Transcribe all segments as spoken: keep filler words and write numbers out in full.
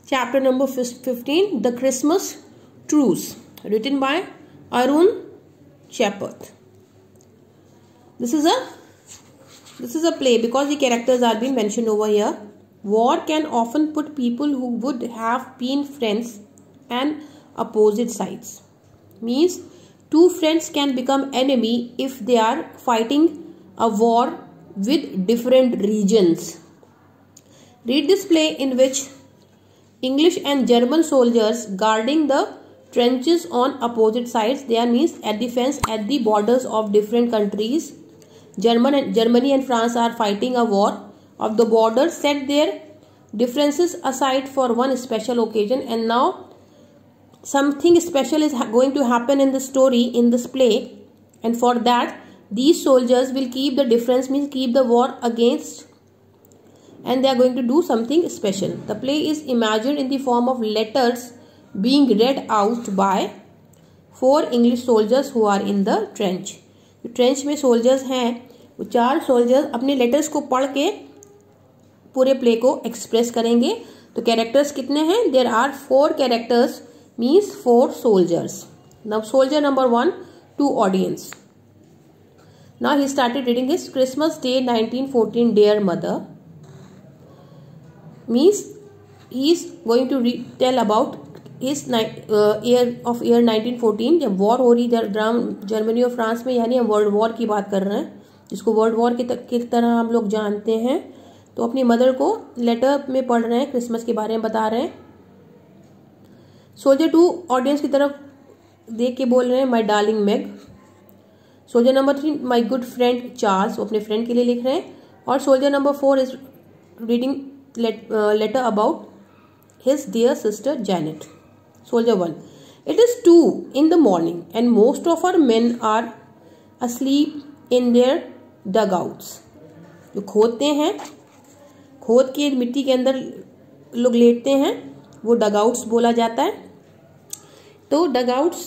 Chapter number fifteen, The Christmas Truce, written by Arun Shepard. This is a this is a play because the characters are being mentioned over here. War can often put people who would have been friends and opposite sides. Means two friends can become enemy if they are fighting a war with different regions. Read this play in which English and German soldiers guarding the trenches on opposite sides. There means at the fence at the borders of different countries. German and Germany and France are fighting a war of the border. Set their differences aside for one special occasion, and now something special is going to happen in the story in this play, and for that these soldiers will keep the difference, means keep the war against, and they are going to do something special. The play is imagined in the form of letters being read out by four English soldiers who are in the trench. Trench में soldiers हैं, वो चार soldiers अपने letters को पढ़ के पूरे play को एक्सप्रेस करेंगे. तो कैरेक्टर्स कितने हैं? There are four characters, means four soldiers. Now soldier number one to audience. Now he started reading his Christmas day nineteen fourteen dear mother. Means he is going to tell about इस year of year nineteen fourteen, जब war हो रही Germany और France में, यानी हम world war की बात कर रहे हैं, जिसको वर्ल्ड वॉर की, की तरह हम लोग जानते हैं. तो अपनी मदर को लेटर में पढ़ रहे हैं, क्रिसमस के बारे में बता रहे हैं. सोल्जर टू ऑडियंस की तरफ देख के बोल रहे हैं my darling Meg. Soldier number three my good friend Charles, वो अपने फ्रेंड के लिए लिख रहे हैं. और soldier number four is reading letter about his dear sister Janet. Soldier one. It is two in the morning and most of our men are asleep in their dugouts. जो खोदते हैं, खोद के मिट्टी के अंदर लोग लेटते हैं, वो डगआउट्स बोला जाता है. तो dugouts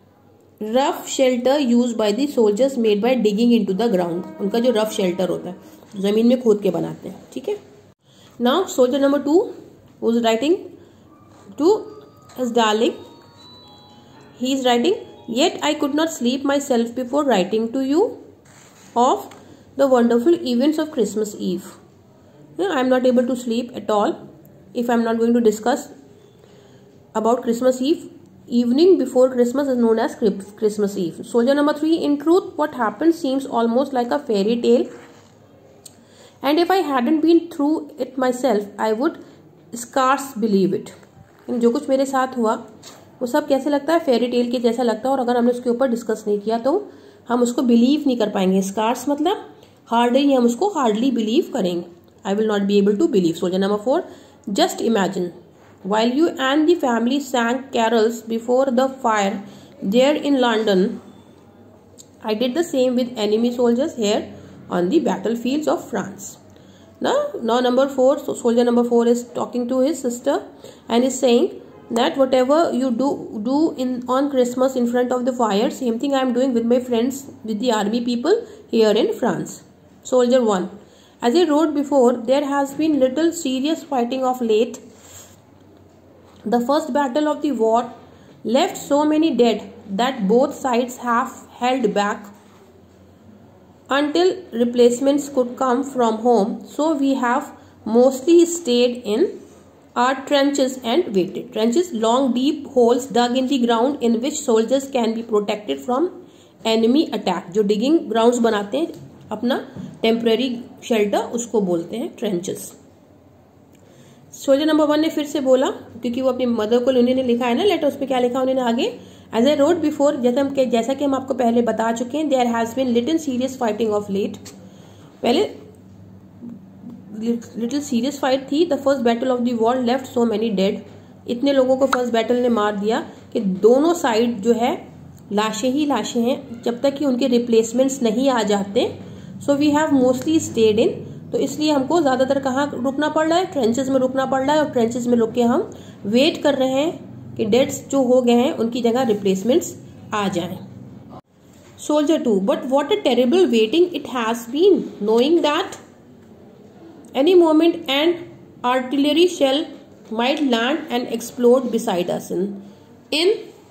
rough shelter use by the soldiers made by digging into the ground. उनका जो रफ शेल्टर होता है, जमीन में खोद के बनाते हैं. ठीक है. Now soldier number two was writing to his darling. He is writing, yet I could not sleep myself before writing to you of the wonderful events of Christmas Eve. I am not able to sleep at all if I am not going to discuss about Christmas Eve. Evening before Christmas is known as Christmas Eve. Soldier number three, in truth what happened seems almost like a fairy tale, and if I hadn't been through it myself I would scarce believe it. जो कुछ मेरे साथ हुआ वो सब कैसे लगता है? फेरी टेल के जैसा लगता है, और अगर हमने उसके ऊपर डिस्कस नहीं किया तो हम उसको बिलीव नहीं कर पाएंगे. स्कार्स मतलब हार्डली, हम उसको हार्डली बिलीव करेंगे. I will not be able to believe. Soldier number four, just imagine while you and the family sang carols before the fire there in London, I did the same with enemy soldiers here on the battlefields of France. Now, now number four, so soldier number four is talking to his sister and is saying that whatever you do do in on Christmas in front of the fire, same thing I am doing with my friends, with the army people here in France. Soldier one, as I wrote before, there has been little serious fighting of late. The first battle of the war left so many dead that both sides have held back until replacements could come from home, so we have mostly stayed in our trenches and waited. Trenches, long deep holes dug in the ground in which soldiers can be protected from enemy attack. जो digging grounds बनाते हैं अपना temporary shelter, उसको बोलते हैं trenches. Soldier number one ने फिर से बोला, क्योंकि वो अपनी मदर को उन्होंने लिखा है ना लेटर, उसमें क्या लिखा उन्होंने आगे, एज ए रोड बिफोर, जैसे हम जैसा कि हम आपको पहले बता चुके हैं, there has been little serious fighting of late. पहले लिटिल सीरियस फाइट थी. The first battle of the war left so many dead. इतने लोगों को फर्स्ट बैटल ने मार दिया कि दोनों साइड जो है लाशें ही लाशें हैं, जब तक कि उनके रिप्लेसमेंट्स नहीं आ जाते. So we have mostly stayed in, तो इसलिए हमको ज्यादातर कहाँ रुकना पड़ रहा है? ट्रेंचेस में रुकना पड़ रहा है, और ट्रेंचेस में रुक के हम वेट कर रहे हैं कि डेड्स जो हो गए हैं उनकी जगह रिप्लेसमेंट्स आ जाएं. Soldier two, but what a terrible waiting it has been, knowing that any moment and artillery shell might land and explode beside us. In, in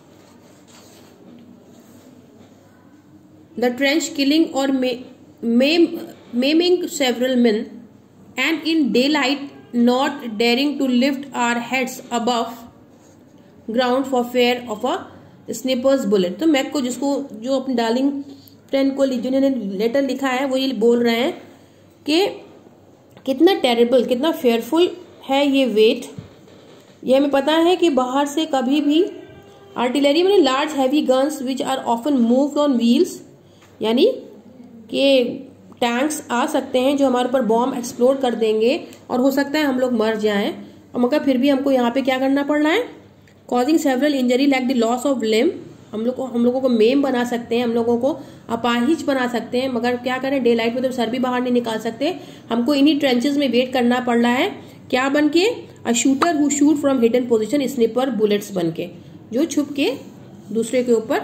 the trench, killing or maim, maiming several men, and in daylight not daring to lift our heads above ground for fear of a sniper's bullet. तो मैक को, जिसको जो अपनी darling friend को जिन्होंने letter लिखा है, वो ये बोल रहे हैं कि कितना टेरिबल, कितना फेयरफुल है ये वेट। ये हमें पता है कि बाहर से कभी भी आर्टिलरी में large heavy guns which are often moved on wheels, यानी कि टैंक्स आ सकते हैं जो हमारे ऊपर बॉम्ब एक्सप्लोड कर देंगे और हो सकता है हम लोग मर जाएं, और मगर फिर भी हमको यहाँ पे क्या करना पड़ रहा है, causing several injury like the loss of limb. हम लोग को हम लोगों को मेम बना सकते हैं, हम लोगों को अपाहिज बना सकते हैं, मगर क्या करें, डे लाइट में तो सर भी बाहर नहीं निकाल सकते। हमको इन्हीं ट्रेंचेस में वेट करना पड़ रहा है, क्या बन के, a shooter who shoot from hidden position, sniper bullets बन के, जो छुप के दूसरे के ऊपर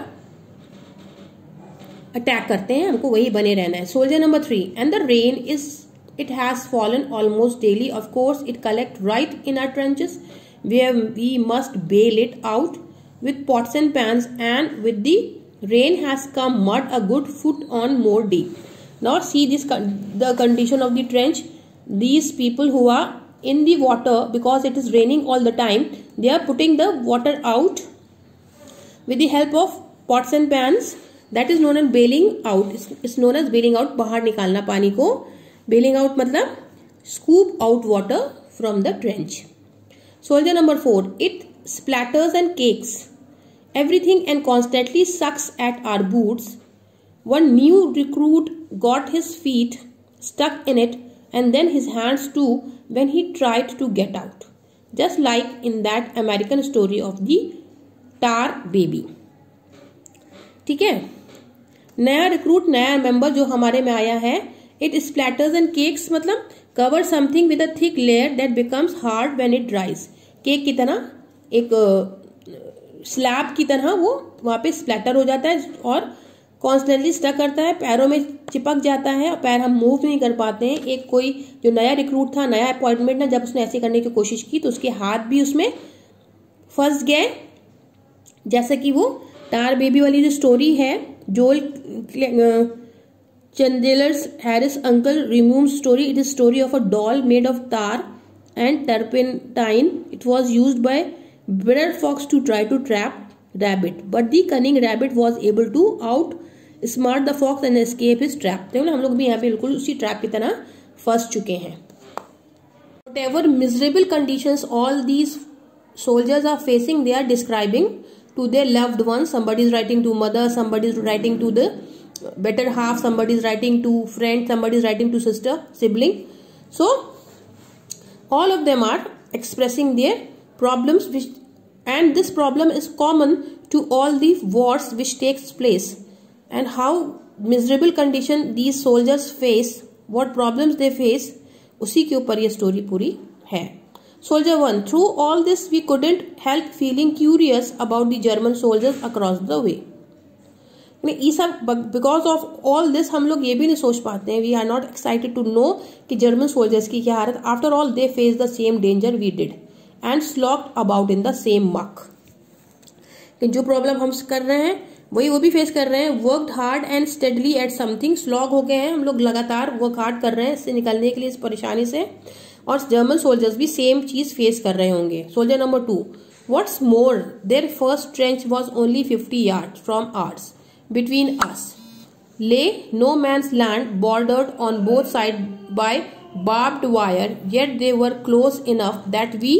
अटैक करते हैं, हमको वही बने रहना है। Soldier number three, and the rain is it has fallen almost daily, of course it collect right in our trenches where we must bail it out with pots and pans, and with the rain has come mud a good foot on more deep. Now see this, the condition of the trench. These people who are in the water, because it is raining all the time, they are putting the water out with the help of pots and pans. That is known as bailing out. It's known as bailing out, बाहर निकालना पानी को। bailing out मतलब scoop out water from the trench. Soldier number four, it splatters and cakes everything and constantly sucks at our boots. One new recruit got his feet stuck in it and then his hands too when he tried to get out, just like in that American story of the tar baby. ठीक है, नया recruit, नया member जो हमारे में आया है, it splatters and cakes मतलब cover something with a thick layer that becomes hard when it dries. Cake की तरह, एक स्लैब की तरह वो वहां पे स्प्लैटर हो जाता है और कॉन्स्टेंटली स्टक करता है, पैरों में चिपक जाता है और पैर हम मूव नहीं कर पाते हैं। एक कोई जो नया रिक्रूट था, नया अपॉइंटमेंट था, जब उसने ऐसे करने की कोशिश की तो उसके हाथ भी उसमें फंस गए, जैसा कि वो टार बेबी वाली जो स्टोरी है, जोल Chandler's Harris uncle removed story. It is story of a doll made of tar and turpentine. It was used by Bear Fox to try to trap rabbit, but the cunning rabbit was able to outsmart the fox and escape his trap. तो हम लोग भी यहाँ पे बिल्कुल उसी trap की तरह फंस चुके हैं। Whatever miserable conditions all these soldiers are facing, they are describing to their loved ones. Somebody is writing to mother, somebody is writing to the better half, somebody is writing to friend, somebody is writing to sister, sibling. So all of them are expressing their problems, which, and this problem is common to all the wars which takes place, and how miserable condition these soldiers face, what problems they face, उसी के ऊपर ये story पूरी है। Soldier one, through all this we couldn't help feeling curious about the German soldiers across the way. ये सब because of all this हम लोग ये भी नहीं सोच पाते हैं, we are not excited to know कि जर्मन सोल्जर्स की क्या हालत। After all they face the same danger we did and slogged about in the same muck. जो प्रॉब्लम हम कर रहे हैं वही वो भी फेस कर रहे हैं। Worked hard and steadily at something, slog हो गए हैं हम लोग, लगातार वर्क हार्ड कर रहे हैं इससे निकलने के लिए, इस परेशानी से, और जर्मन सोल्जर्स भी सेम चीज फेस कर रहे होंगे। Soldier number two, what's more their first trench was only fifty yard from ours between us lay no man's land, bordered on both sides by barbed wire, yet they were close enough that we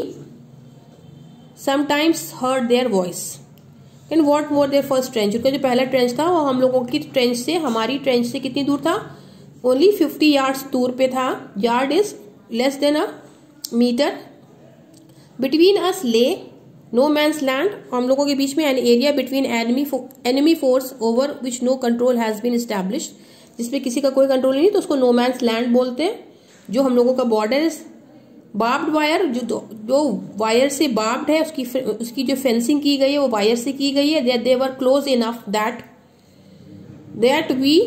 sometimes heard their voice. And what more their first trench, उनका जो पहला trench था वो हम लोगों की trench से, हमारी ट्रेंच से कितनी दूर था, ओनली फिफ्टी यार्ड्स दूर पे था। Yard is less than a metre. Between us lay no man's land, हम लोगों के बीच में an area between enemy enemy force over which no control has been established, जिसपे किसी का कोई कंट्रोल नहीं, तो उसको नो मैंस लैंड बोलते हैं। जो हम लोगों का बॉर्डर है, बार्ब्ड वायर, जो जो वायर से बार्ब्ड है, उसकी उसकी जो फेंसिंग की गई है वो वायर से की गई है। They were close enough that that we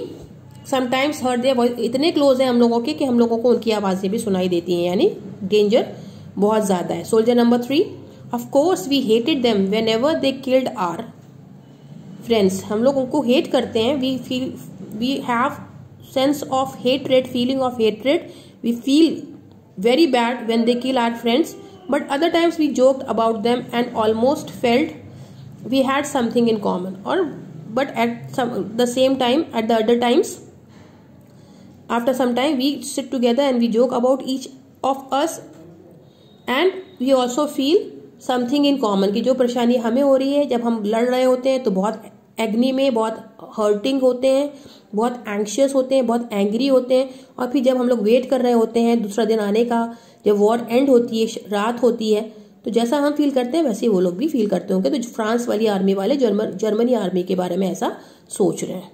sometimes heard their voice, इतने क्लोज है हम लोगों के कि हम लोगों को उनकी आवाजें भी सुनाई देती हैं, यानी डेंजर बहुत ज्यादा है। Soldier number three, of course we hated them whenever they killed our friends, हम लोग उनको हेट करते हैं। We feel we have sense of hatred, feeling of hatred, we feel very bad when they kill our friends, but other times we joked about them and almost felt we had something in common, or but at some the same time at the other times after some time we sit together and we joke about each of us and we also feel something in common, कि जो परेशानी हमें हो रही है जब हम लड़ रहे होते हैं तो बहुत एग्नी में, बहुत हर्टिंग होते हैं, बहुत एंग्शियस होते हैं, बहुत एंग्री होते हैं, और फिर जब हम लोग वेट कर रहे होते हैं दूसरा दिन आने का, जब वॉर एंड होती है, रात होती है, तो जैसा हम फील करते हैं वैसे ही वो लोग भी फील करते होंगे। तो फ्रांस वाली आर्मी वाले जर्मन जर्मनी आर्मी के बारे में ऐसा सोच रहे हैं।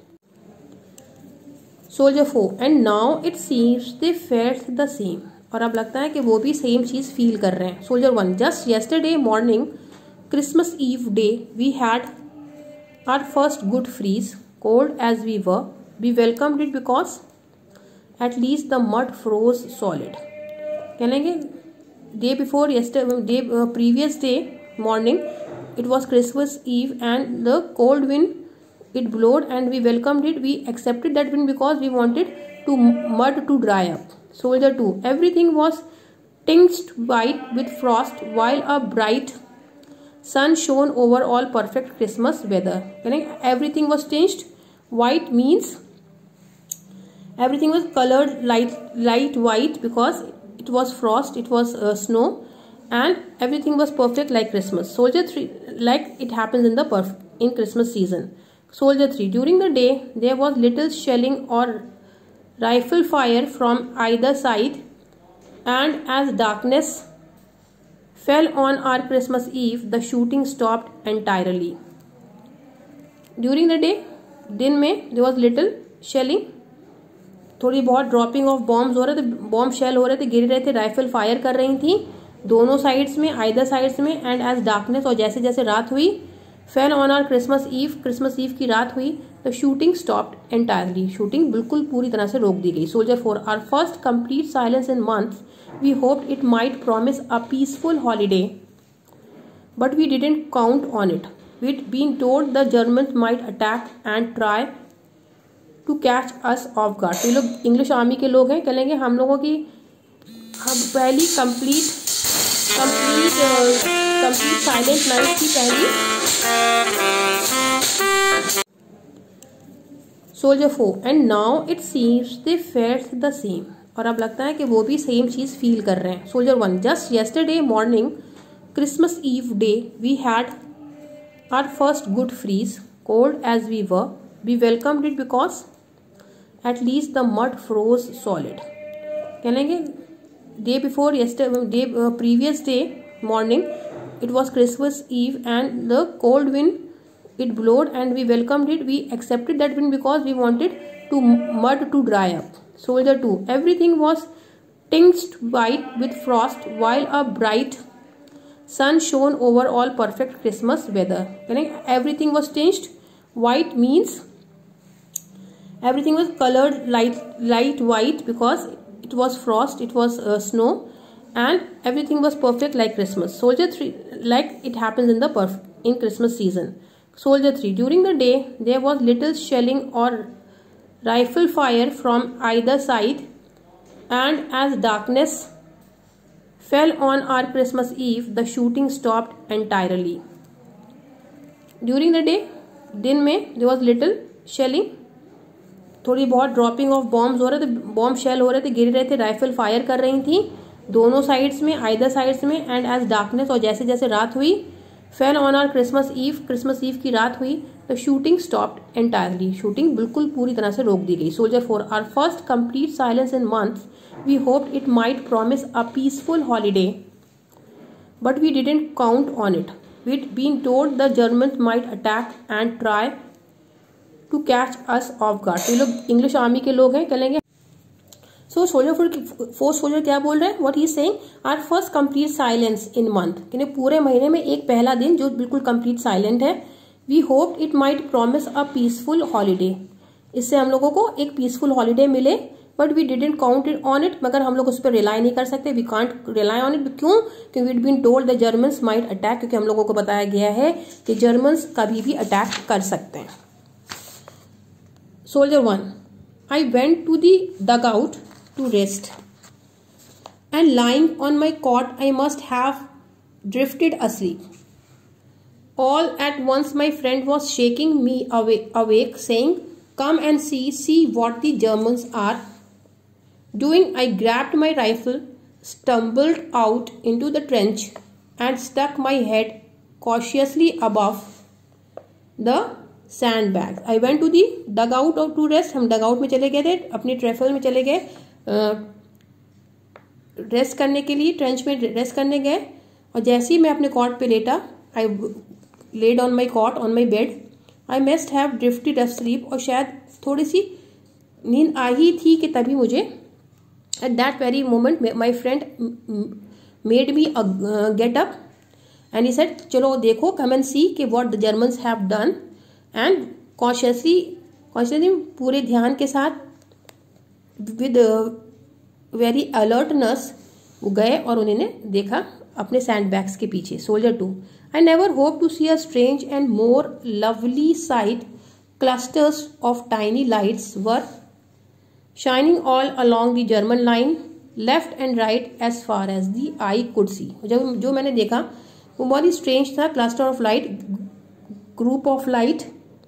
Soldier four, and now it seems they felt the same, और अब लगता है कि वो भी सेम चीज फील कर रहे हैं। Soldier one, just yesterday morning Christmas Eve day we had our first good freeze, cold as we were, we welcomed it because at least the mud froze solid. कहेंगे day before yesterday, day uh, previous day morning, it was Christmas Eve and the cold wind it blowed and we welcomed it. We accepted that wind because we wanted to mud to dry up. Soldier two, everything was tinged white with frost while a bright sun shone over all perfect Christmas weather. Everything was tinged white means everything was colored light light white because it was frost, it was uh, snow, and everything was perfect like Christmas. Soldier three, like it happens in the perf in Christmas season. Soldier three, during the day there was little shelling or rifle fire from either side, and as darkness fell on our Christmas Eve, the shooting stopped entirely. During the day, दिन में there was little shelling, थोड़ी बहुत dropping of bombs हो रहे थे, bomb shell हो रहे थे, गिर रहे थे, राइफल फायर कर रही थी दोनों साइड्स में, आइदर साइड्स में, एंड एज डार्कनेस, और जैसे जैसे रात हुई, fell on our Christmas Eve, Christmas Eve की रात हुई, तो शूटिंग स्टॉप्ड एंटायरली, शूटिंग बिल्कुल पूरी तरह से रोक दी गई। Soldier four, our first complete silence in months, we hoped it might promise a peaceful holiday, but we didn't count on it. We'd been told the Germans might attack and try to catch us off guard. तो ये लोग English army के लोग हैं, कहेंगे हम लोगों की हम पहली complete complete complete silent night की पहली। Soldier four, and now it seems they felt the same, और अब लगता है कि वो भी सेम चीज फील कर रहे हैं। Soldier one, just yesterday morning Christmas Eve day we had our first good freeze, cold as we were, we welcomed it because at least the mud froze solid. कहेंगे day before yesterday, day previous day morning it was Christmas Eve and the cold wind it blowed and we welcomed it. We accepted that wind because we wanted to mud to dry up. Soldier two, everything was tinged white with frost while a bright sun shone over all perfect Christmas weather. Everything was tinged white means everything was colored light light white because it was frost, it was uh, snow, and everything was perfect like Christmas. Soldier three, like it happens in the perf in Christmas season. Soldier three, during the day there was little shelling or rifle fire from either side, and as darkness fell on our Christmas Eve, the shooting stopped entirely. During the day, दिन में there was little shelling, थोड़ी बहुत dropping of bombs हो रहे थे, bomb shell हो रहे थे, गिर रहे थे, राइफल फायर कर रही थी दोनों साइड्स में, आइदर साइड्स में, एंड एज डार्कनेस, और जैसे जैसे रात हुई, fell on our Christmas Eve, Christmas Eve की रात हुई, तो शूटिंग स्टॉप्ड एंटायरली, शूटिंग बिल्कुल पूरी तरह से रोक दी गई। Soldier four, our first complete silence in months, we hoped it might promise a peaceful holiday, but we didn't count on it. We'd been told the Germans might attack and try to catch us off guard. तो ये लोग English army के लोग हैं, कहेंगे सो soldier four soldier क्या बोल रहे हैं, what he is saying, our first complete silence in month, यानी पूरे महीने में एक पहला दिन जो बिल्कुल कंप्लीट साइलेंट है. We hope it might promise a peaceful holiday, इससे हम लोगों को एक पीसफुल हॉलीडे मिले, but we didn't count it on it, मगर हम लोग उस पर रिलाई नहीं कर सकते, we can't rely on it. क्यों? क्योंकि it been told the Germans might attack, क्योंकि हम लोगों को बताया गया है कि जर्मन्स कभी भी अटैक कर सकते हैं। Soldier one, I went to the dugout to rest and lying on my cot I must have drifted asleep. All at once my friend was shaking me awake, awake saying, come and see, see what the Germans are doing. I grabbed my rifle, stumbled out into the trench and stuck my head cautiously above the sandbags. I went to the dugout or to rest. हम dugout में चले गए थे, अपनी ट्रेफल में चले गए, rest करने के लिए, ट्रेंच में रेस्ट करने गए। और जैसे ही मैं अपने कॉट पे लेटा, I laid on my cot on my bed, I must have drifted asleep, और शायद थोड़ी सी नींद आ ही थी कि तभी मुझे at that very moment my friend made me get up and he said, चलो देखो, कम एंड सी कि what the Germans have done. And consciously consciously पूरे ध्यान के साथ विद वेरी अलर्टनेस वो गए और उन्होंने देखा अपने सैंड बैग्स के पीछे। Soldier two, I never hope to see a strange and more lovely sight, clusters of tiny lights were shining all along the German line, left and right as far as the eye could see. जब जो मैंने देखा वो बहुत ही strange था। Cluster of light, group of light,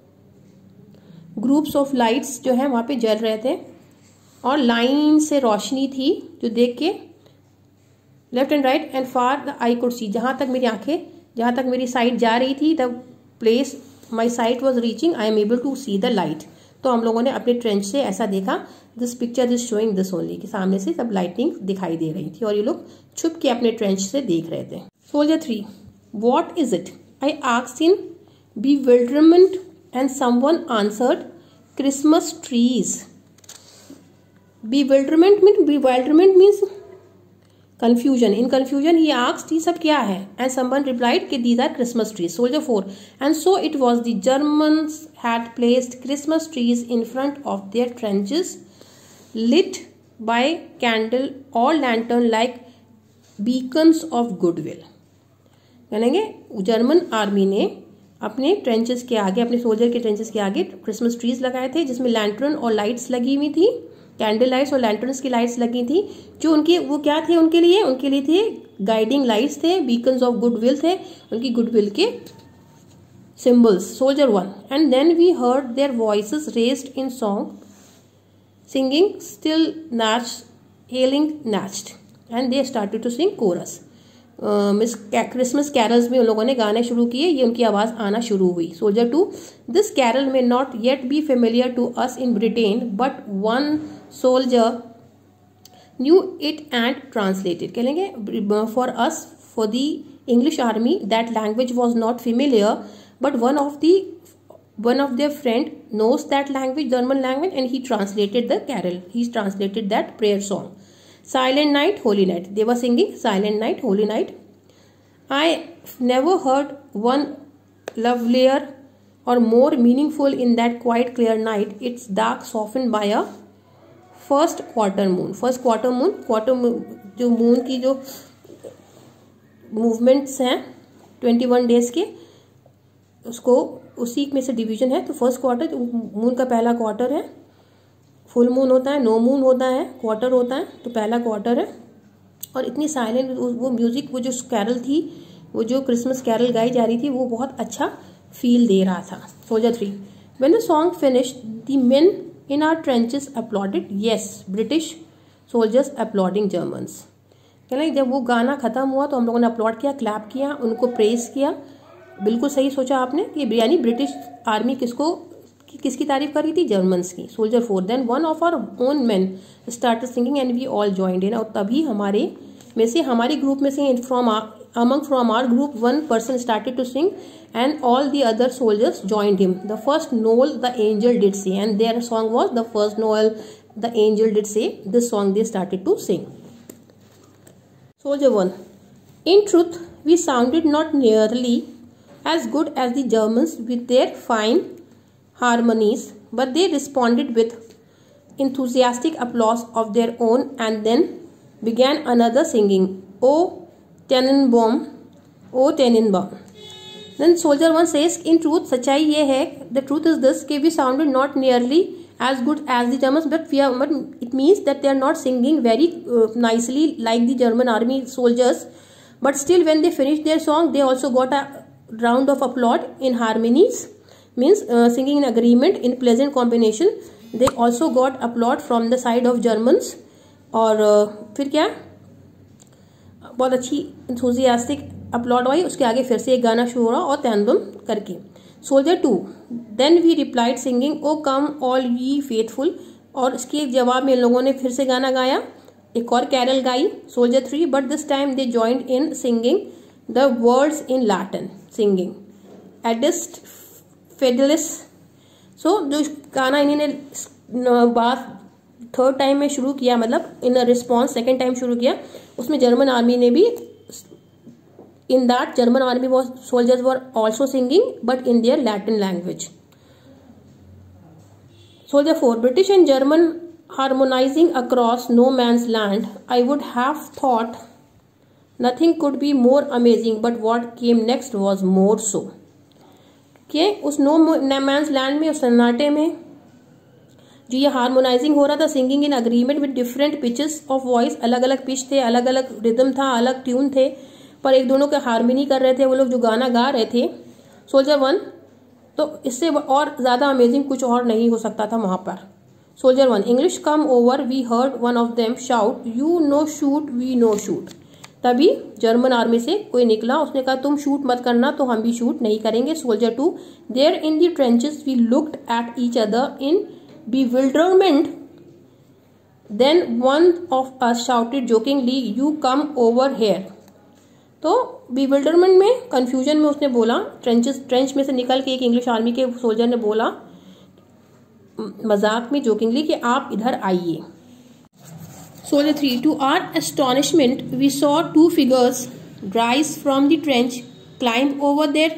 groups of lights जो है वहां पे जल रहे थे और लाइन से रोशनी थी जो देख के left and right and far the eye could see, जहां तक मेरी आंखें, जहां तक मेरी साइट जा रही थी, the place my sight was reaching I am able to see the light. तो हम लोगों ने अपने ट्रेंच से ऐसा देखा। This picture is showing this only, कि सामने से सब लाइटिंग दिखाई दे रही थी और ये लोग छुप के अपने ट्रेंच से देख रहे थे। Soldier three, what is it? I asked in bewilderment and someone answered, Christmas trees. Bewilderment means bewilderment means confusion. In confusion he asked, ये सब क्या है? And someone replied कि these are Christmas trees. Soldier four, and so it was the Germans had placed Christmas trees in front of their trenches, lit by candle or lantern like beacons of goodwill. कहेंगे German army ने अपने trenches के आगे, अपने soldier के trenches के आगे Christmas trees लगाए थे जिसमें लैंटर्न और लाइट्स लगी हुई थी, कैंडल लाइट्स और लैंटर्न्स की लाइट्स लगी थी, जो उनके वो क्या थे उनके लिए उनके लिए थे गाइडिंग लाइट्स थे, बीकन्स ऑफ गुडविल थे, उनकी गुडविल के symbols. Soldier one, and then we heard their voices raised in song, singing Stille Nacht, हेलिंग Nacht, and they started to sing chorus. मिस क्रिसमस कैरल्स में उन लोगों ने गाने शुरू किए, ये उनकी आवाज आना शुरू हुई। Soldier two, this carol may not yet be familiar to us in Britain, but one soldier knew it and translated. कह लेंगे for us, for the English army that language was not familiar, but one of the one of their friend knows that language, German language, and he translated the carol, he translated that prayer song. Silent night, holy night, they were singing silent night, holy night. I never heard one lovelier or more meaningful in that quiet clear night, its dark softened by a first quarter moon. First quarter moon, quarter moon, जो moon की जो movements हैं इक्कीस days के, उसको उसी में से डिवीजन है। तो फर्स्ट क्वार्टर, मून का पहला क्वार्टर है, फुल मून होता है, नो मून होता है, क्वार्टर होता है, तो पहला क्वार्टर है। और इतनी साइलेंट वो म्यूजिक, वो जो कैरल थी, वो जो क्रिसमस कैरल गाई जा रही थी, वो बहुत अच्छा फील दे रहा था। Soldier three, when the song finished the men in our trenches applauded, yes British soldiers applauding Germans. कहना जब वो गाना खत्म हुआ तो हम लोगों ने अपलॉड किया, क्लैप किया, उनको प्रेज किया। बिल्कुल सही सोचा आपने कि यानी ब्रिटिश आर्मी किसको कि, किसकी तारीफ कर रही थी? जर्मन्स की। Soldier four, then one of our own man started singing and we all joined in, और तभी हमारे में से, हमारे ग्रुप में से, from among from our group one person started to sing and all the other soldiers joined him. The first Noel the angel did say, and their song was the first Noel the angel did say, this song they started to sing. Soldier one, in truth, we sounded not nearly as good as the Germans with their fine harmonies, but they responded with enthusiastic applause of their own and then began another singing, O Tannenbaum, O Tannenbaum. Then soldier one says, in truth, सच्चाई ये है, the truth is this, कि we sounded not nearly as good as the Germans, but we are, but it means that they are not singing very uh, nicely like the German army soldiers. But still, when they finished their song, they also got a round of applause in harmonies, means uh, singing in agreement in pleasant combination. They also got applaud from the side of Germans. और uh, फिर क्या, बहुत अच्छी enthusiastic applaud हुई. उसके आगे फिर से एक गाना शुरू हुआ और तैनबम करके. Soldier two, then we replied singing O come all ye faithful. और इसके जवाब में इन लोगों ने फिर से गाना गाया, एक और कैरल गाई. Soldier three, but this time they joined in singing the words in Latin, singing Adeste Fideles. सो जो गाना इन्होंने बात थर्ड टाइम में शुरू किया, मतलब इन रिस्पॉन्स सेकेंड टाइम शुरू किया, उसमें जर्मन आर्मी ने भी, in that German army was soldiers were also singing but in their Latin language. Soldier four, British and German harmonizing across no man's land. I would have thought nothing could be more amazing, but what came next was more so. कि उस no man's land में, उस सन्नाटे में जो ये harmonising हो रहा था, singing in agreement with different pitches of voice, अलग अलग पिच थे, अलग अलग रिदम था, अलग ट्यून थे, पर एक दोनों के हार्मनी कर रहे थे वो लोग जो गाना गा रहे थे. सोल्जर वन, तो इससे और ज्यादा अमेजिंग कुछ और नहीं हो सकता था वहां पर. Soldier one, English come over, we heard one of them shout, you no shoot, we no shoot. तभी जर्मन आर्मी से कोई निकला, उसने कहा तुम शूट मत करना तो हम भी शूट नहीं करेंगे. Soldier two, there in the trenches we looked at each other in bewilderment. Then one of us shouted jokingly, "You come over here." तो bewilderment में, confusion में उसने बोला, ट्रेंचेस ट्रेंच में से निकल के एक इंग्लिश आर्मी के सोल्जर ने बोला मजाक में, जोकिंगली, कि आप इधर आइए. Soldier three, to our astonishment we saw two figures rise from the trench, climb over their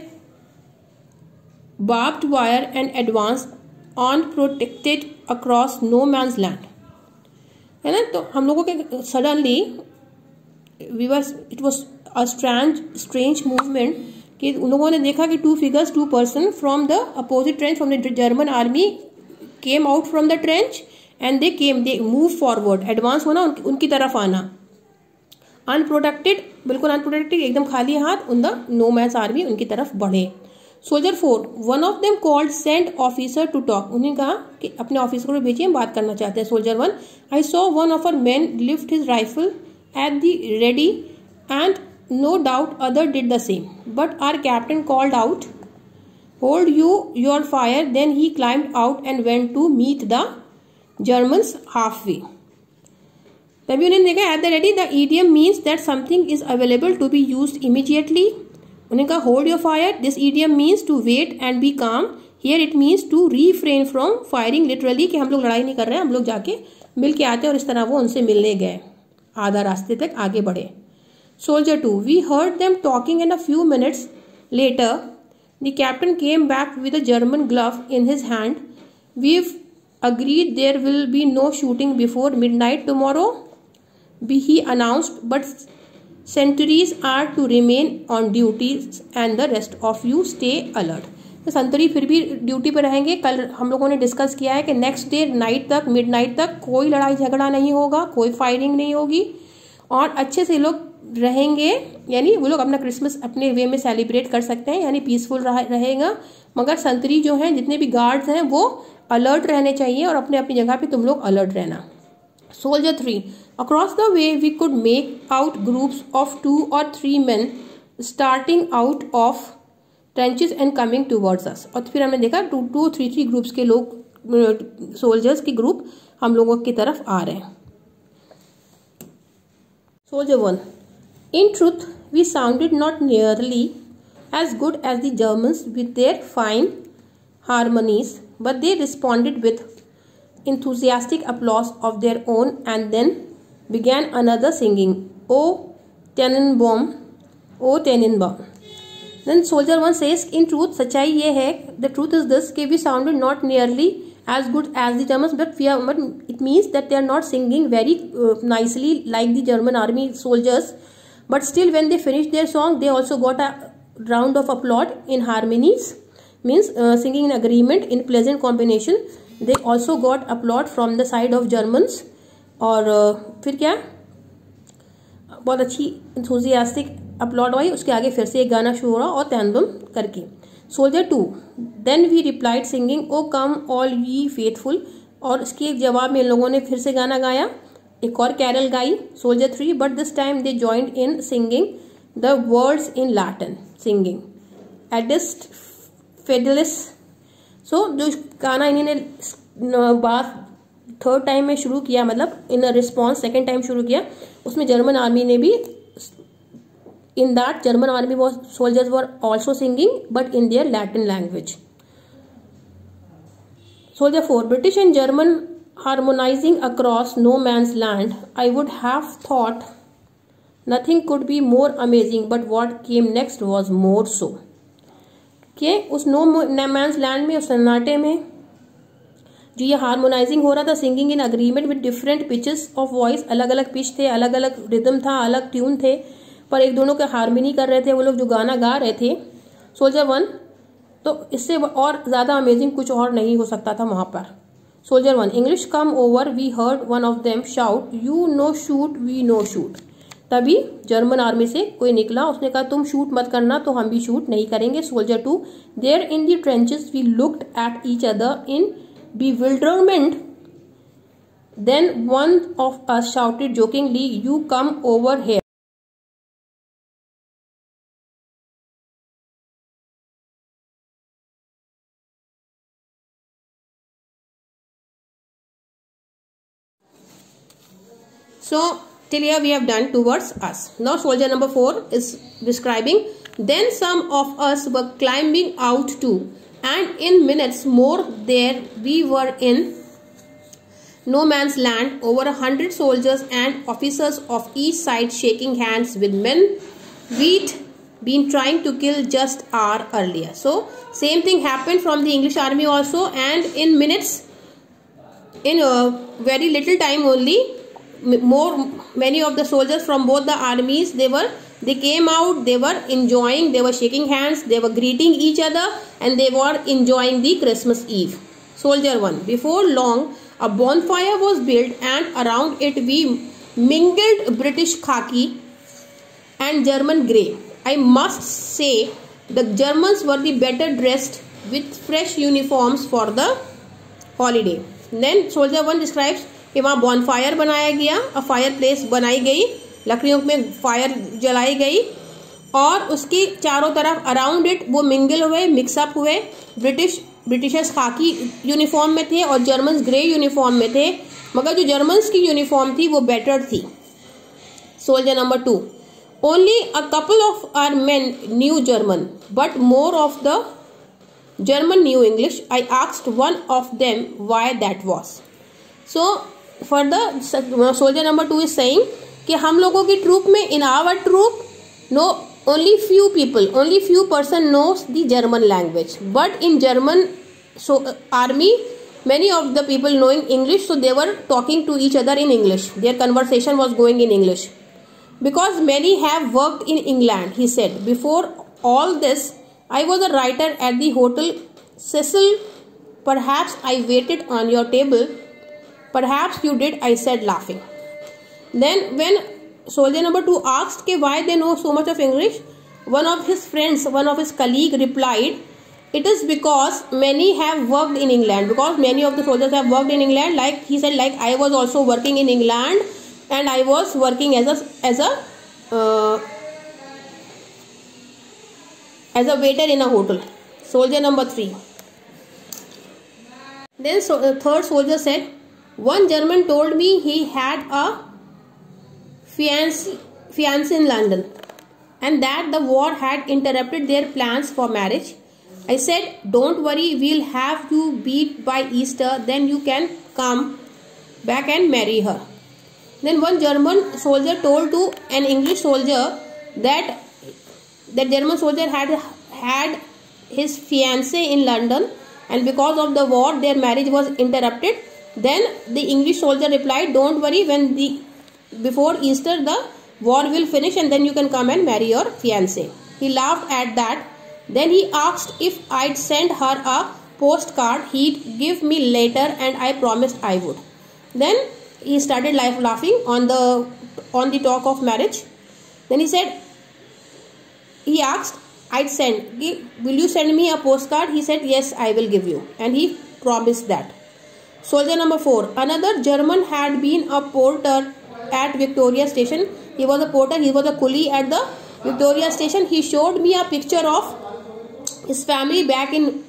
barbed wire and advance unprotected across no man's land. है ना. तो हम लोगों के suddenly we were, it was a strange strange movement कि उन लोगों ने देखा कि two figures, two person from the opposite trench, from the German army came out from the trench and they came, they move forward, advance होना, उन, उनकी तरफ आना. अनप्रोटेक्टेड, बिल्कुल अनप्रोटेक्टेड, एकदम खाली हाथ, उन द नो मैन्स आर्मी उनकी तरफ बढ़े. Soldier four, one of them called send officer to talk. उन्हें कहा कि अपने ऑफिसर को भेजिए, हम बात करना चाहते हैं. Soldier one, I saw one of our men lift his rifle at the ready and no doubt other did the same, but our captain called out, hold you your fire. Then he climbed out and went to meet the Germans half way. तभी उन्होंने देखा at the ready, the idiom means that something is available to be used immediately. उन्होंने कहा hold your fire, this idiom means to wait and be calm. Here it means to refrain from firing, literally कि हम लोग लड़ाई नहीं कर रहे हैं, हम लोग जाके मिल के आते हैं. और इस तरह वो उनसे मिलने गए, आधा रास्ते तक आगे बढ़े. Soldier two, we heard them talking and a few minutes later the captain came back with a German glove in his hand. We agreed there will be no shooting before midnight tomorrow, he announced, but sentries are to remain on duty and the rest of you stay alert. तो संतरी फिर भी duty पर रहेंगे. कल हम लोगों ने डिस्कस किया है कि नेक्स्ट डे नाइट तक, मिडनाइट तक कोई लड़ाई झगड़ा नहीं होगा, कोई फायरिंग नहीं होगी और अच्छे से लोग रहेंगे. यानी वो लोग अपना क्रिसमस अपने वे में सेलिब्रेट कर सकते हैं, यानी पीसफुल रहेगा. मगर संतरी जो हैं, जितने भी गार्ड्स हैं, वो अलर्ट रहने चाहिए और अपने अपनी जगह पे तुम लोग अलर्ट रहना. Soldier three, across the way we could make out groups of two or three men starting out of trenches and coming towards us. और फिर हमने देखा two two three three groups के लोग, सोल्जर्स के ग्रुप हम लोगों की तरफ आ रहे हैं. Soldier one, in truth we sounded not nearly as good as the Germans with their fine harmonies, but they responded with enthusiastic applause of their own and then began another singing, O Tannenbaum, O Tannenbaum. Then soldier one says, in truth, सच्चाई ये है, the truth is this, कि we sounded not nearly as good as the Germans, but we are, but it means that they are not singing very uh, nicely like the German army soldiers. But still, when they finished their song, they also got a round of applaud in harmonies, means uh, singing in agreement in pleasant combination. They also got applaud from the side of Germans. और uh, फिर क्या, बहुत अच्छी enthusiastic applaud आई. उसके आगे फिर से एक गाना शुरू हो रहा और तैंदुम करके. Soldier two, then we replied singing O come all we faithful. और इसके जवाब में इन लोगों ने फिर से गाना गाया, एक और कैरल गाई. Soldier three, but this time they joined in singing the words in Latin, singing Adeste Fideles. सो जो गाना इन्होंने बात थर्ड टाइम में शुरू किया, मतलब इन रिस्पॉन्स सेकेंड टाइम शुरू किया, उसमें जर्मन आर्मी ने भी, in that German army was soldiers were also singing but in their Latin language. Soldier four, British and German harmonizing across no man's land. I would have thought nothing could be more amazing, but what came next was more so. के उस no man's land में, उस सन्नाटे में जो ये harmonising हो रहा था, singing in agreement with different pitches of voice, अलग अलग पिच थे, अलग अलग रिदम था, अलग ट्यून थे, पर एक दोनों के हार्मनी कर रहे थे वो लोग जो गाना गा रहे थे. सोल्जर वन, तो इससे और ज्यादा अमेजिंग कुछ और नहीं हो सकता था वहां पर. Soldier one, English come over we heard one of them shout you no shoot we no shoot. तभी जर्मन आर्मी से कोई निकला, उसने कहा तुम शूट मत करना तो हम भी शूट नहीं करेंगे. Soldier two, there in the trenches we looked at each other in bewilderment. Then one of us shouted jokingly, you come over here. So till here we have done towards us. Now soldier number four is describing, then some of us were climbing out too, and in minutes more there we were in no man's land, over a hundred soldiers and officers of each side shaking hands with men we'd been trying to kill just hour earlier. So same thing happened from the English army also, and in minutes, in a very little time only, more many of the soldiers from both the armies, they were they came out, they were enjoying, they were shaking hands, they were greeting each other, and they were enjoying the Christmas Eve. Soldier one, before long a bonfire was built, and around it we mingled British khaki and German grey. I must say the Germans were the better dressed with fresh uniforms for the holiday. Then soldier one describes कि वहाँ bonfire बनाया गया, a fireplace बनाई गई, लकड़ियों में fire जलाई गई, और उसके चारों तरफ अराउंड इट वो मिंगल हुए, मिक्सअप हुए. ब्रिटिश ब्रिटिशर्स खाकी यूनिफॉर्म में थे और जर्मन्स ग्रे यूनिफॉर्म में थे, मगर जो जर्मन्स की यूनिफॉर्म थी वो बेटर थी. Soldier number two, only a couple of our men knew German but more of the German knew English. I asked one of them why that was. So for the soldier number two is saying कि हम लोगों की troop में, in our troop, no only few people, only few person knows the German language, but in German army many of the people knowing English, so they were talking to each other in English. Their conversation was going in English because many have worked in England. He said, before all this I was a writer at the hotel Cecil. Perhaps I waited on your table. Perhaps you did, I said, laughing. Then when soldier number two asked ke why they know so much of English, one of his friends, one of his colleague replied, it is because many have worked in England, because many of the soldiers have worked in England. Like he said, like I was also working in England, and I was working as a as a uh, as a waiter in a hotel. Soldier number three. Then so, the third soldier said, one German told me he had a fiancé fiancé in London, and that the war had interrupted their plans for marriage. I said, don't worry, we'll have you beat by Easter, then you can come back and marry her. Then one German soldier told to an English soldier that that German soldier had had his fiancée in London, and because of the war their marriage was interrupted. Then the English soldier replied, don't worry, when the before Easter the war will finish and then you can come and marry your fiancé. He laughed at that. Then he asked if I'd send her a postcard he'd give me later, and I promised I would. Then he started life laughing on the on the talk of marriage. Then he said, he asked, I'd send, will you send me a postcard? He said, yes, I will give you, and he promised that. Soldier number four. Another German had been a porter at Victoria Station. He was a porter, he was a coolie at the Victoria Station. He showed me a picture of his family back in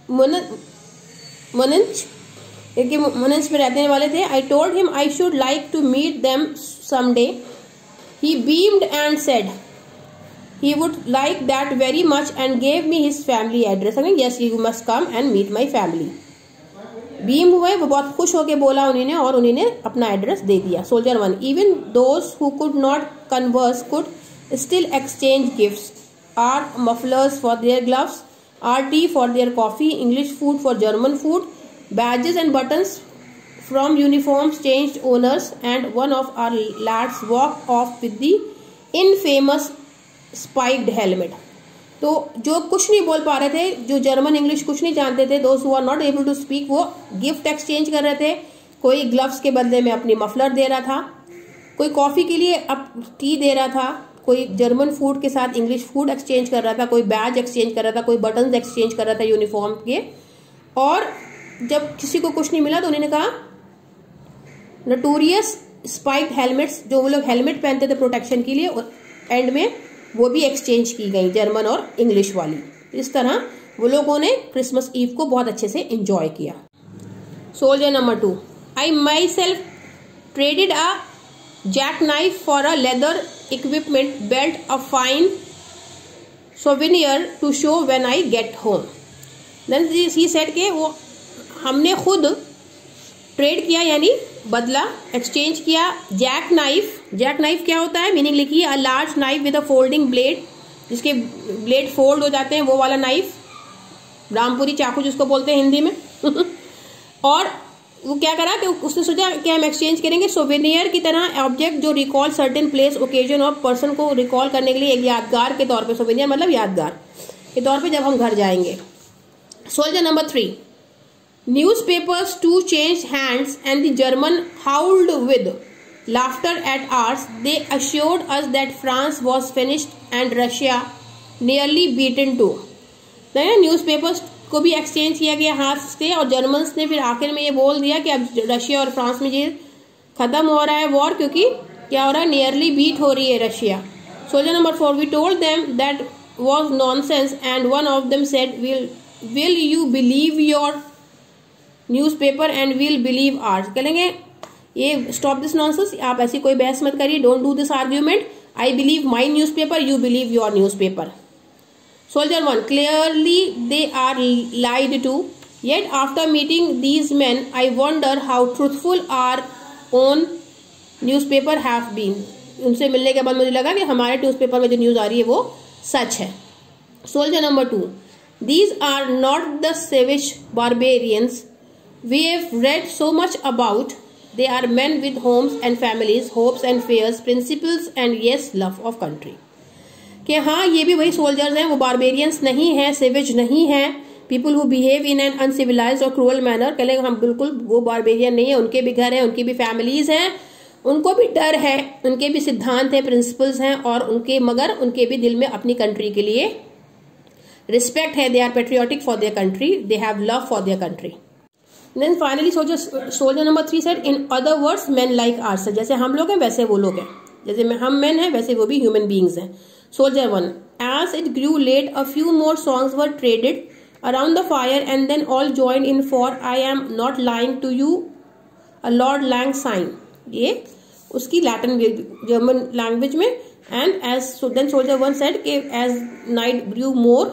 Munich. Munich में रहने वाले थे. I told him I should like to meet them someday. He beamed and said he would like that very much and gave me his family address. I mean, yes, you must come and meet my family. Beam हुए, वो बहुत खुश होके बोला उन्होंने और उन्होंने अपना एड्रेस दे दिया. Soldier one. Even those who could not converse could still exchange gifts. Our mufflers for their gloves, our tea for their coffee, English food for German food, badges and buttons from uniforms changed owners, and one of our lads walked off with the infamous spiked helmet. तो जो कुछ नहीं बोल पा रहे थे, जो German English कुछ नहीं जानते थे, those who are not able to speak, वो गिफ्ट एक्सचेंज कर रहे थे. कोई ग्लव्स के बदले में अपनी मफलर दे रहा था, कोई कॉफी के लिए अब टी दे रहा था, कोई जर्मन फूड के साथ इंग्लिश फूड एक्सचेंज कर रहा था, कोई बैज एक्सचेंज कर रहा था, कोई बटन्स एक्सचेंज कर रहा था यूनिफॉर्म के. और जब किसी को कुछ नहीं मिला तो उन्होंने कहा नोटोरियस स्पाइक्ड हेलमेट्स, जो वो लोग हेलमेट पहनते थे प्रोटेक्शन के लिए, एंड में वो भी एक्सचेंज की गई, जर्मन और इंग्लिश वाली. इस तरह वो लोगों ने क्रिसमस ईव को बहुत अच्छे से एंजॉय किया. Soldier number two. I myself traded a jack knife for a leather equipment belt, a fine souvenir to show when I get home. Then he said के वो हमने खुद ट्रेड किया, यानी बदला, एक्सचेंज किया. Jack knife. जैक नाइफ क्या होता है, मीनिंग लिखिए. A large knife with a folding blade, जिसके ब्लेड फोल्ड हो जाते हैं, वो वाला नाइफ. रामपुरी चाकू जिसको बोलते हैं हिंदी में. और वो क्या करा कि उसने सोचा कि हम एक्सचेंज करेंगे सोवेनियर की तरह, ऑब्जेक्ट जो रिकॉल सर्टेन प्लेस, ओकेजन और पर्सन को रिकॉल करने के लिए एक यादगार के तौर पे. सोवेनियर मतलब यादगार के तौर पे जब हम घर जाएंगे. Soldier number three. Newspapers too changed hands and the German howled with laughter at ours. They assured us that France was finished and Russia nearly beaten too. Newspapers को भी एक्सचेंज किया गया हाथ से, और जर्मन्स ने फिर आखिर में ये बोल दिया कि अब रशिया और फ्रांस में ये खत्म हो रहा है वॉर, क्योंकि क्या हो रहा है, नियरली बीट हो रही है Russia. Soldier number four. We told them that was nonsense and one of them said will will you believe your newspaper and will believe ours. कहेंगे ये स्टॉप दिस नॉनसेंस, आप ऐसी कोई बहस मत करिए, don't do this argument. I believe my newspaper, you believe your newspaper. Soldier one. Clearly they are lied to, yet after meeting these man I wonder how truthful are own newspaper have been. उनसे मिलने के बाद मुझे लगा कि हमारे newspaper में जो न्यूज आ रही है वो सच है. Soldier number two. These are not the savage barbarians we have read so much about. They are men with homes and families, hopes and fears, principles and yes, love of country. कि हाँ, ये भी वही soldiers हैं, वो barbarians नहीं है, savage नहीं है, people who behave in an uncivilised or cruel manner. कह लेंगे हम बिल्कुल वो बारबेरियन नहीं है, उनके भी घर हैं, उनकी भी फैमिलीज हैं, उनको भी डर है, उनके भी सिद्धांत हैं, प्रिंसिपल्स हैं, और उनके मगर उनके भी दिल में अपनी कंट्री के लिए रिस्पेक्ट है. They are patriotic for their country, they have love for their country. Then finally soldier soldier number three said, in other words men like us. जैसे हम लोग हैं वैसे वो लोग हैं, जैसे हम men हैं वैसे वो भी human beings हैं. Soldier one. As it grew late, a few more songs were traded around the fire and then all joined in for I am not lying to you, a Lord Lang sign. ये उसकी Latin German language में. And as so then soldier one said, as night grew more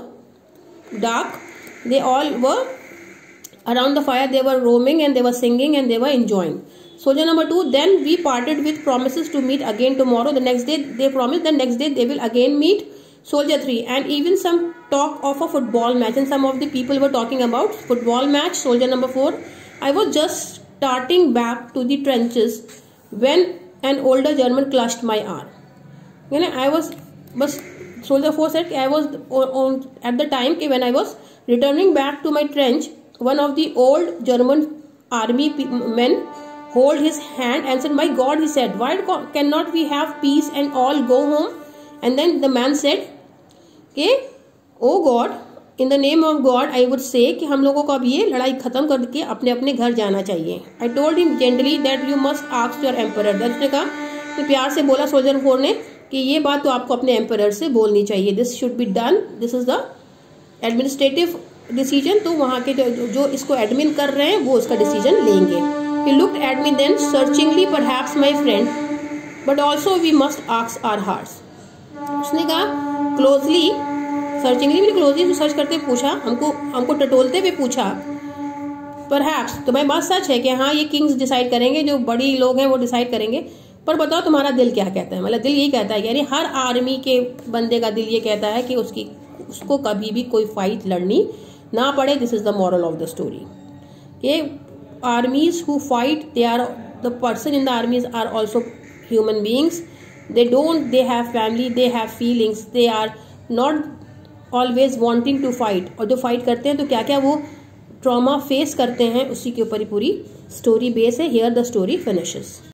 dark, they all were around the fire, they were roaming and they were singing and they were enjoying. Soldier number two. Then we parted with promises to meet again tomorrow. The next day they promised, the next day they will again meet. Soldier three, and even some talk of a football match, and some of the people were talking about football match. Soldier number four, I was just starting back to the trenches when an older German clutched my arm. You know, I was, but Soldier four said I was on at the time when I was returning back to my trench, one of the old German army men hold his hand and said, "My God," he said, "why cannot we have peace and all go home?" And then the man said, "Okay, oh God, in the name of God, I would say कि हम लोगों को अब ये लड़ाई खत्म करके अपने अपने घर जाना चाहिए." I told him gently that you must ask your emperor. उसने कहा, तो प्यार से बोला सोल्जर फोर ने कि ये बात तो आपको अपने एम्परर से बोलनी चाहिए. This should be done, this is the administrative decision. तो वहाँ के जो इसको एडमिन कर रहे हैं वो इसका डिसीजन लेंगे. He looked at me then searchingly, perhaps my friend, but also we must ask our hearts. उसने कहा क्लोजली, सर्चिंगली भी क्लोजली सर्च करते पूछा, हमको हमको टटोलते हुए पूछा. परहैप्स, तुम्हारी बात सच है कि हाँ ये किंग्स डिसाइड करेंगे, जो बड़ी लोग हैं वो डिसाइड करेंगे, पर बताओ तुम्हारा दिल क्या कहता है. मतलब दिल यही कहता है, यानी हर आर्मी के बंदे का दिल ये कहता है कि उसकी उसको कभी भी कोई फाइट लड़नी ना पड़े. This is the moral of the story. कि armies who fight, they are the person in the armies are also human beings. They don't, they have family, they have feelings, they are not always wanting to fight. और जो fight करते हैं तो क्या क्या वो trauma face करते हैं, उसी के ऊपर ही पूरी स्टोरी बेस है. Here the story finishes.